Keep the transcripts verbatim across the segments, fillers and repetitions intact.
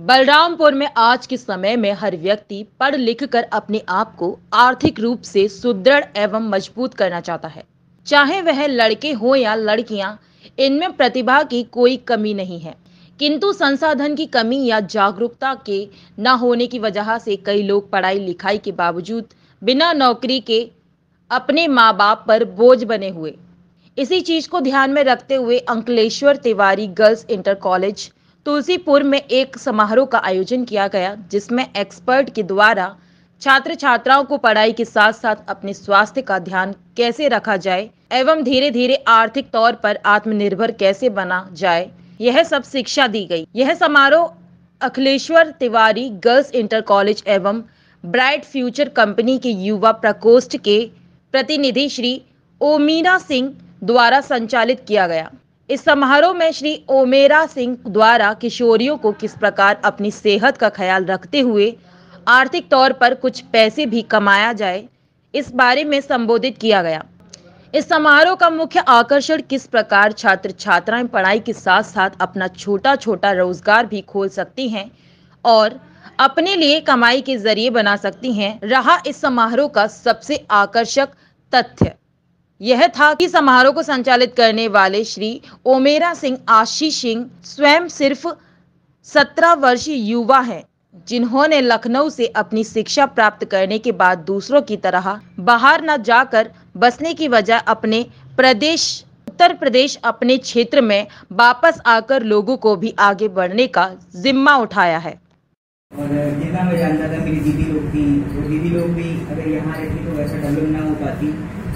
बलरामपुर में आज के समय में हर व्यक्ति पढ़ लिख कर अपने आप को आर्थिक रूप से सुदृढ़ एवं मजबूत करना चाहता है। चाहे वह लड़के हो या लड़कियां, इनमें प्रतिभा की कोई कमी नहीं है, किंतु संसाधन की कमी या जागरूकता के न होने की वजह से कई लोग पढ़ाई लिखाई के बावजूद बिना नौकरी के अपने माँ बाप पर बोझ बने हुए। इसी चीज को ध्यान में रखते हुए Ankleshwar Tiwari girls inter college Tulsipur में एक समारोह का आयोजन किया गया, जिसमें एक्सपर्ट के द्वारा छात्र छात्राओं को पढ़ाई के साथ साथ अपने स्वास्थ्य का ध्यान कैसे रखा जाए एवं धीरे धीरे आर्थिक तौर पर आत्मनिर्भर कैसे बना जाए, यह सब शिक्षा दी गई। यह समारोह Akhileshwar Tiwari girls inter college एवं ब्राइट फ्यूचर कंपनी के युवा प्रकोष्ठ के प्रतिनिधि श्री ओमीरा सिंह द्वारा संचालित किया गया। इस समारोह में श्री ओमेरा सिंह द्वारा किशोरियों को किस प्रकार अपनी सेहत का ख्याल रखते हुए आर्थिक तौर पर कुछ पैसे भी कमाया जाए, इस बारे में संबोधित किया गया। इस समारोह का मुख्य आकर्षण किस प्रकार छात्र छात्राएं पढ़ाई के साथ साथ अपना छोटा छोटा रोजगार भी खोल सकती हैं और अपने लिए कमाई के जरिए बना सकती हैं, रहा इस समारोह का सबसे आकर्षक तथ्य। यह था कि समारोह को संचालित करने वाले श्री ओमेरा सिंह आशीष सिंह स्वयं सिर्फ सत्रह वर्षीय युवा हैं, जिन्होंने लखनऊ से अपनी शिक्षा प्राप्त करने के बाद दूसरों की तरह बाहर न जाकर बसने की वजह अपने प्रदेश उत्तर प्रदेश अपने क्षेत्र में वापस आकर लोगों को भी आगे बढ़ने का जिम्मा उठाया है। और जितना मैं जानता था मेरी दीदी लोग थी, वो दीदी लोग भी अगर यहाँ रहती तो वैसा डेवलप ना हो पाती।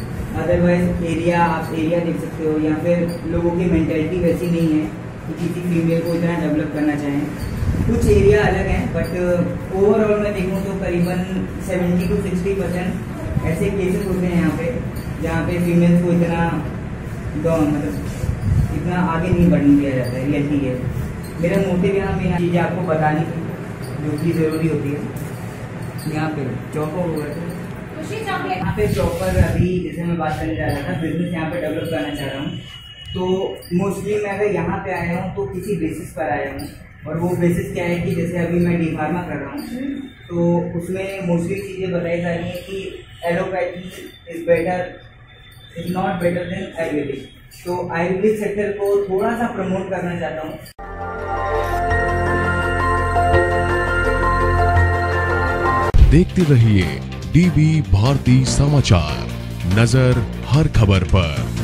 अदरवाइज एरिया आप एरिया देख सकते हो, या फिर लोगों की मेंटालिटी वैसी नहीं है कि किसी फीमेल को इतना डेवलप करना चाहें। कुछ एरिया अलग हैं, बट ओवरऑल मैं देखूँ तो करीबन सेवेंटी टू सिक्सटी परसेंट ऐसे केसेस होते हैं यहाँ पे जहाँ पे फीमेल्स को इतना डाउन मतलब इतना आगे नहीं बढ़ने दिया जाता है। रियलिटी है, मेरा मोटिव यहाँ मेन चीज़ें आपको बतानी जो कि ज़रूरी होती है। यहाँ पे जॉब हो गया यहाँ पे प्रॉपर अभी जैसे मैं बात करने जा रहा था, बिजनेस यहाँ पे डेवलप करना चाह रहा हूँ, तो मोस्टली मैं अगर यहाँ पे आया हूँ तो किसी बेसिस पर आया हूँ। और वो बेसिस क्या है कि जैसे अभी मैं डी फार्मा कर रहा हूँ, तो उसमें मोस्टली चीज़ें बताई जा रही हैं कि allopathy is better is not better than Ayurvedic, तो आयुर्वेदिक सेक्टर को थोड़ा सा प्रमोट करना चाहता हूँ। देखते रहिए डीबी भारती समाचार, नजर हर खबर पर।